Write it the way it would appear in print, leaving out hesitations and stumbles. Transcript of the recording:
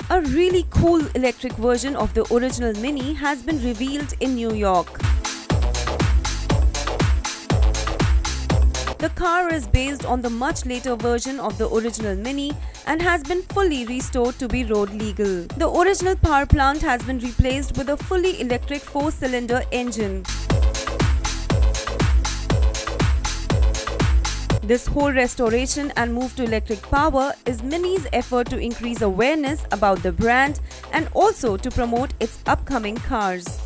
A really cool electric version of the original Mini has been revealed in New York. The car is based on the much later version of the original Mini and has been fully restored to be road legal. The original power plant has been replaced with a fully electric 4-cylinder engine. This whole restoration and move to electric power is Mini's effort to increase awareness about the brand and also to promote its upcoming cars.